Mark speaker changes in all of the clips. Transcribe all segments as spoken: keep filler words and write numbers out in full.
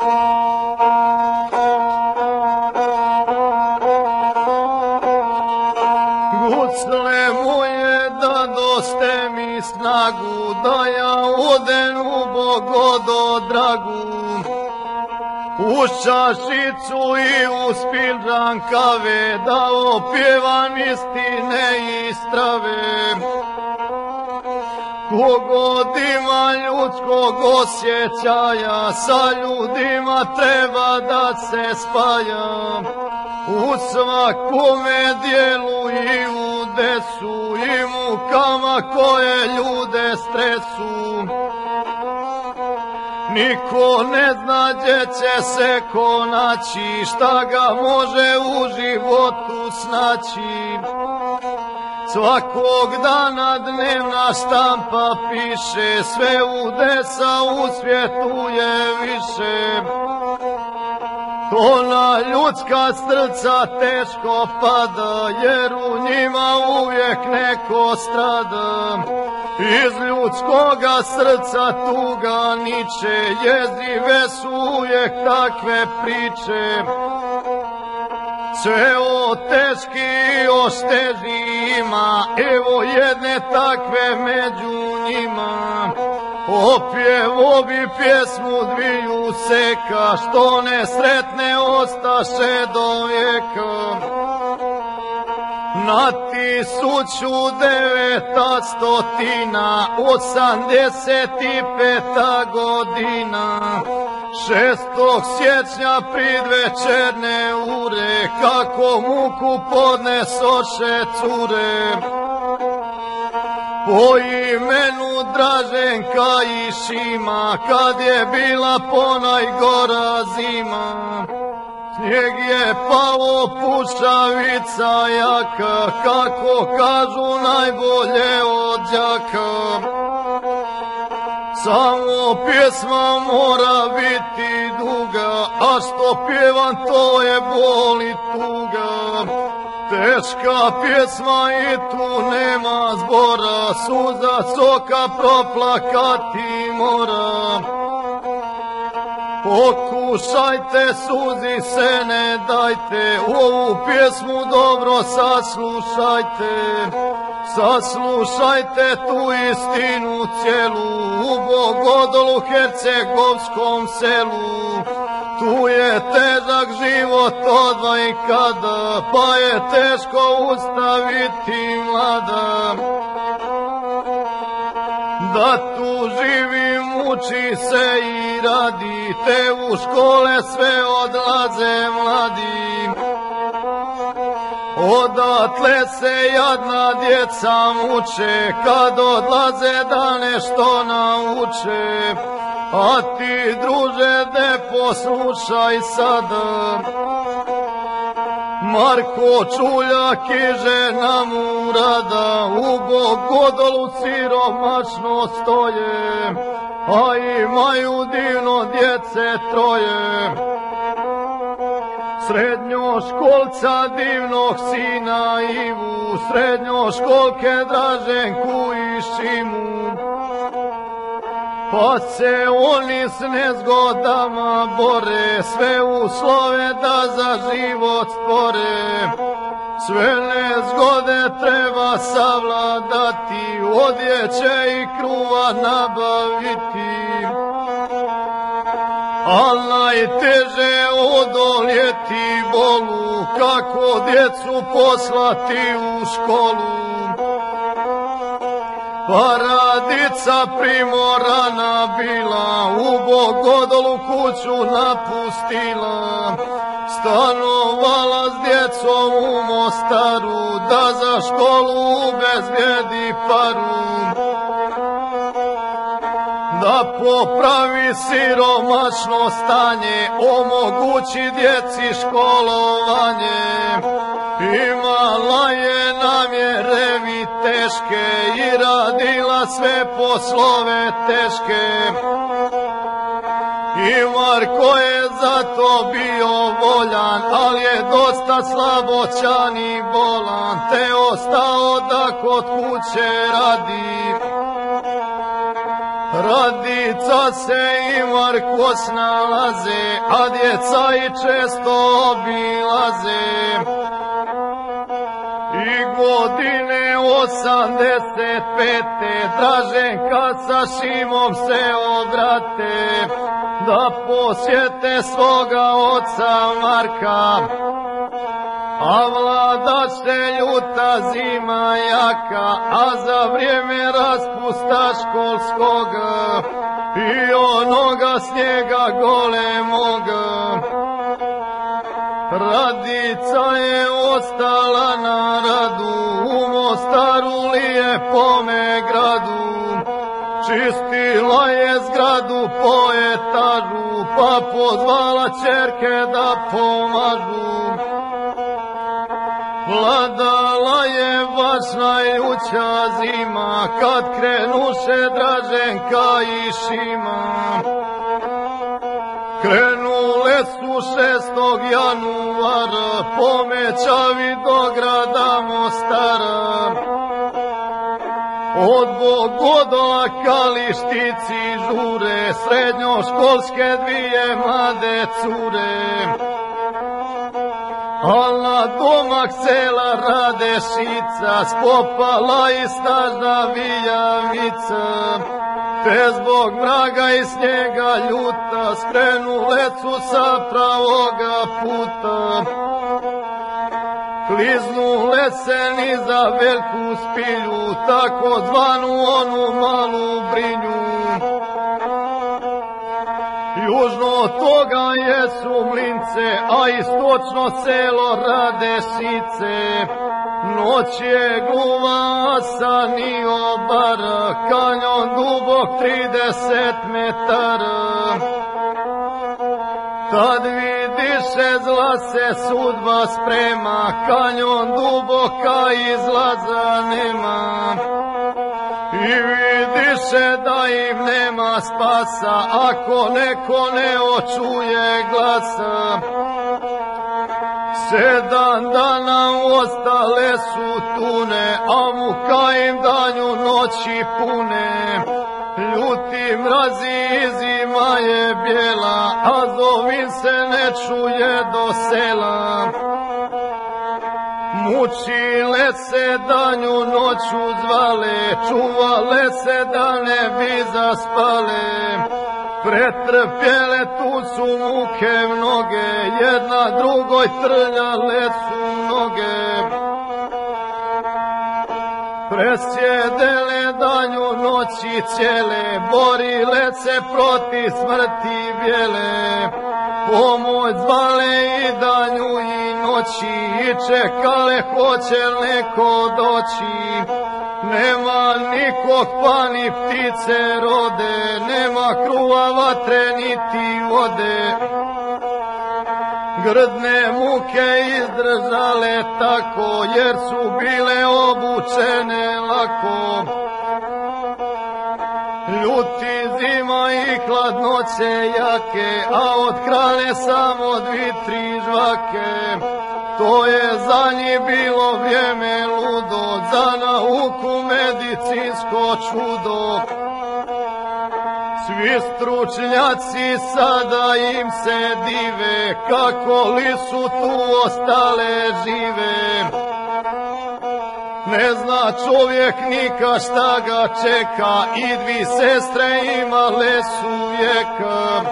Speaker 1: Gucle moje, dadoste mi snagu, da ja odem u Bogodo dragu. Uz čašicu i uz pilžan kave, da opjevam istine i strave. Kogod ima ljudskog osjećaja, sa ljudima treba da se spaja. U svakome dijelu i u desu, i mukama koje ljude stresu. Niko ne zna gdje će se ko naći, šta ga može u životu snaći. Svakog dana dnevna štampa piše, sve udesa u svijetu je više. To na ljudska srca teško pada, jer u njima uvijek neko strada. Iz ljudskoga srca tuga niče, jezive su uvijek takve priče. Sve o teški još teži ima, evo jedne takve među njima. Opjevo bi pjesmu dviju seka, što nesretne ostaše do vijeka. Na tisuću deveta stotina osamdeset peta godina, šestog siječnja pridvečerne ure, kako muku podnesoše cure. Po imenu Draženka i Šima, kad je bila ponajgora zima. Snijeg je pao, pušavica jaka, kako kažu najbolje od đaka. Samo pjesma mora biti duga, a što pjevam to je bol i tuga. Teška pjesma i tu nema zbora, suza soka proplakati mora. Pokušajte, suzi se ne dajte, ovu pjesmu dobro saslušajte. Saslušajte tu istinu cijelu, u Bogodolu hercegovskom selu. Tu je težak život odva i kada, pa je teško ustaviti mlada. Da tu živim, uči se i radi, te u škole sve odlaze mladi. Odatle se jadna djeca muče, kad odlaze da nešto nauče. A ti, druže, ne poslušaj sada. Marko Čuljak i žena mu rada, u Bogodolu siromašno stoje, a imaju divno djece troje. Srednjoškolca divnog sina Ivu, srednjoškolke Draženku i Šimu. Pa se oni s nezgodama bore, sve uslove da za život stvore. Sve nezgode treba savladati, odjeće i kruva nabaviti. Al najteže odoljeti bolu, kako djecu poslati u školu. Pa radica primorana bila, u Bogodolu kuću napustila. Stanovala s djecom u Mostaru, da za školu ubezbedi paru. Da popravi siromašno stanje, omogući djeci školovanje. Imala je namjere vi teške i radila sve poslove teške. I Marko je zato bio voljan, ali je dosta slaboćan i bolan, te ostao da kod kuće radi. Radica se i Marko snalaze, a djeca i često obilaze. I godine osamdeset pete Draženka sa Šimom se obrate da posjete svoga oca Marka, a vlada se ljuta zima jaka, a za vrijeme raspusta školskoga i onoga snijega golemoga Radica je ostala na radu u Mostaru lijepome gradu. Čistila je zgradu po etažu, pa pozvala ćerke da pomažu. Vladala je baš najljuća zima, kad krenuše Draženka i Šima. Krenule su šestog januara po Mećavi do grada Mostara. Od Bogodola Kalištici žure srednjoškolske dvije mlade cure. Al na domak sela Radešica spopala i snažna vijavica, te zbog mraga i snijega ljuta skrenule su sa pravoga puta. Kliznule se niza veliku spilju, tako zvanu onu malu Brinju. Južno od toga jesu Mlince, a istočno selo Radešice. Noć je gluva, a san i obara, kanjon dubok trideset metara. Tad vidiše zla se sudba sprema, kanjon duboka izlaza nema. I vidiše da im nema spasa, ako neko ne očuje glasa. Sedam dana ostale su tune, a muka im danju noći pune. Ljuti mrazi i zima je bijela, a zovin se ne čuje do sela. Mučile se danju noću zvale, čuvale se da ne bi zaspale. Pretrpjele tu su muke mnoge, jedna drugoj trljale su noge. Presjedele danju noći cijele, borile se protiv smrti bijele. Pomoć zvale i danju i noći, i čekale hoće neko doći. Nema nikog pa ni ptice rode, nema kruva vatre niti vode. Grdne muke izdržale tako, jer su bile obučene lako. Ljuti zima i hladnoće jake, a od hrane samo dvi, tri žvake. To je za njih bilo vrijeme ludo, za nauku medicinsko čudo. Svi stručnjaci sada im se dive, kako li su tu ostale žive. Ne zna čovjek nikad šta ga čeka, i dvi sestre imale su vijeka.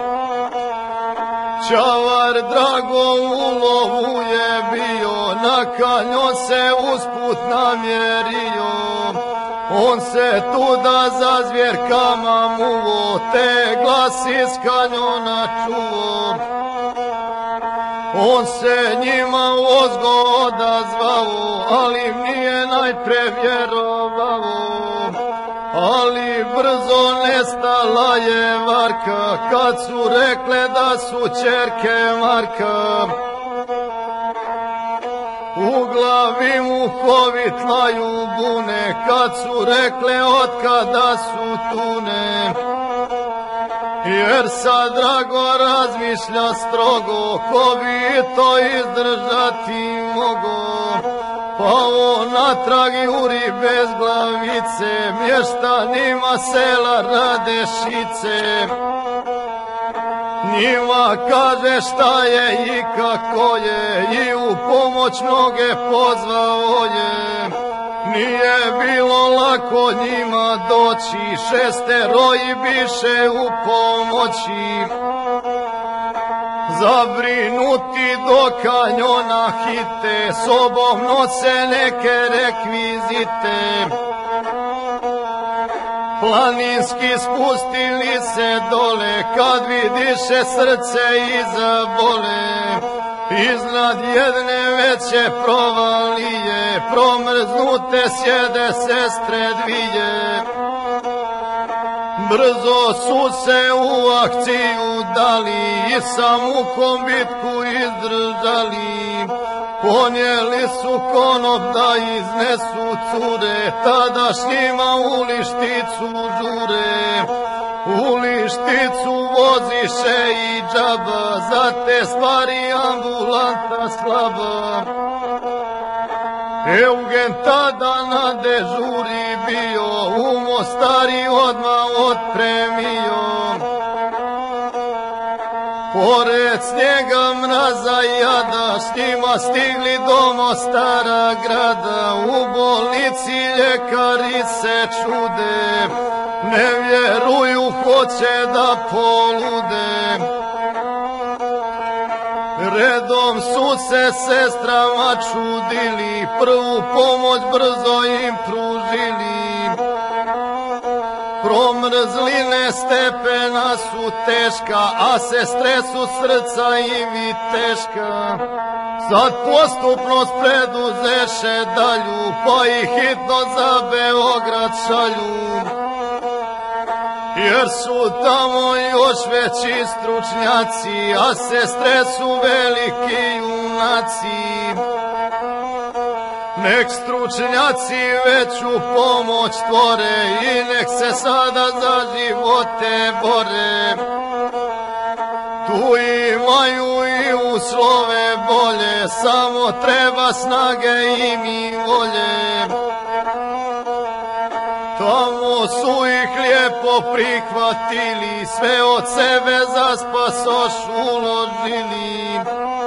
Speaker 1: Čavar drago u lovu je bio, na kanjon se usput namjerio. On se tuda za zvjerkama muvo, te glas iz kanjona čuo. On se njima ozgo odazvao, ali im nije najpre vjerovao. Ali brzo nestala je varka, kad su rekle da su ćerke Marka. U glavi mu hovi tlaju bune, kad su rekle otkada su tune. Jer sad drago razmišlja strogo, ko bi to izdržati mogo. Pa on natrag juri bez glavice, mještanima sela Radešice. Njima kaže šta je i kako je, i u pomoć mnoge pozvao je. Nije bilo lako njima doći, šestero i biše u pomoći. Zabrinuti do kanjona hite, sobom nose neke rekvizite. Planinski spustili se dole, kad vidiše srce izabole. Iznad jedne veće provalije, promrznute sjede sestre dvije. Brzo su se u akciju dali i sa mukom bitku izdržali. Ponijeli su konop da iznesu cure, tadašnjima u Lišticu žure. U Lišticu voziše i džaba, za te stvari ambulanta slaba. Eugen tada na dežuri bio, u Mostari odmah otpremio. Pored snijega, mraza i jada, s njima stigli do Mostara grada. U bolnici ljekari se čude, ne vjeruju, hoće da polude. Redom su se sestrama čudili, prvu pomoć brzo im pružili. Promrzline stepena su teška, a sestre su srca im i teška. Sad postupno preduzeše dalju, pa ih hitno za Beograd šalju. Jer su tamo još veći stručnjaci, a sestre su veliki junaci. Nek stručnjaci veću pomoć tvore i nek se sada za živote bore. Tu imaju i uslove bolje, samo treba snage im i volje. Tamo su ih lijepo prihvatili, sve od sebe za spasoš uložili.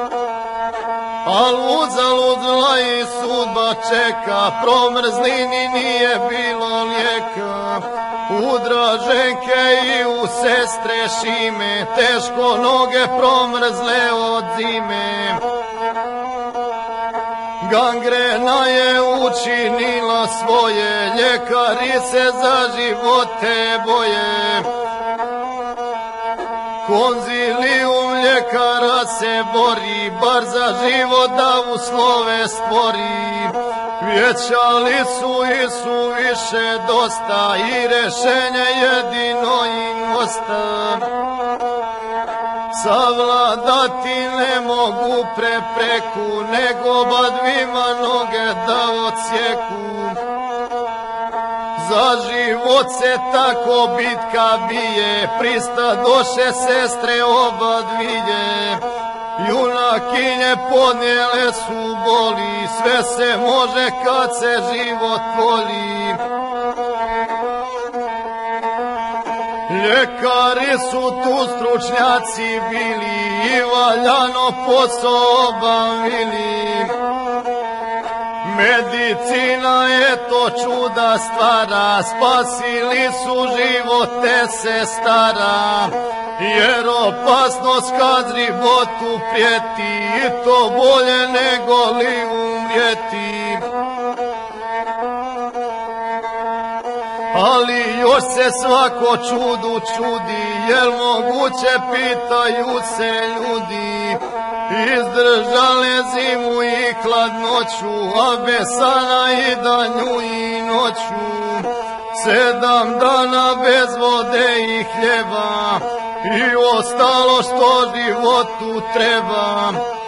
Speaker 1: Al uzalud zla i sudba čeka, promrzlini nije bilo lijeka. U Draženke i u sestre Šime, teško noge promrzle od zime. Gangrena je učinila svoje, ljekari se za živote boje. Konzilijum ljekara se bori, bar za život da uslove stvori. Vječali su i su više dosta i rešenje jedino im osta. Savladati ne mogu prepreku, nego ba dvima noge da odsjeku. Za život se tako bitka bije, pristadoše sestre oba dvije. Junakinje podnijele su boli, sve se može kad se život voli. Ljekari su tu stručnjaci bili i valjano posao obavili. Medicina je to čuda stvara, spasili su živote sestara. Jer opasnost kad životu prijeti, i to bolje nego li umrijeti. Ali još se svako čudu čudi, jel moguće, pitaju se ljudi. Izdržale zimu i hladnoću, a bez sana i danju i noću. Sedam dana bez vode i hljeba, i ostalo što životu treba.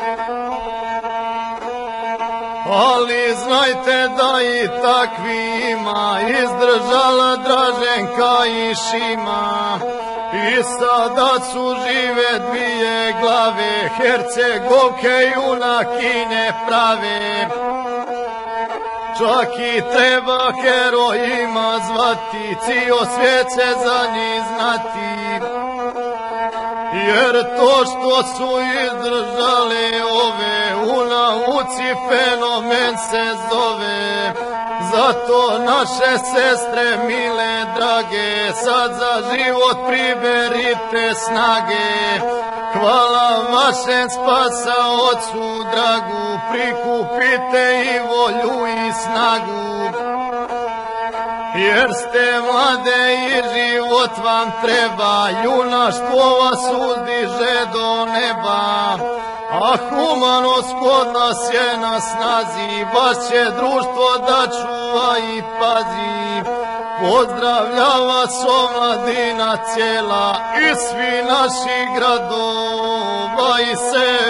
Speaker 1: Ali znajte da i takvi ima, izdržala Draženka i Šima. I sada su žive dvije glave, Hercegovke junakine prave. Čak i treba herojima zvati, cijel svijet će za njih znati. jer to što su izdržali ove u nauci fenomen se zove. Zato naše sestre mile drage, sad za život priberite snage. Hvala vašem spasaocu dragu, prikupite i volju i snagu. Jer ste mlade i život vam treba, junaštvo vas uzdiže do neba. A humanost kod nas je na snazi, baš će društvo da čuva i pazi. Pozdravlja vas omladina cijela i svi naši gradova i sela.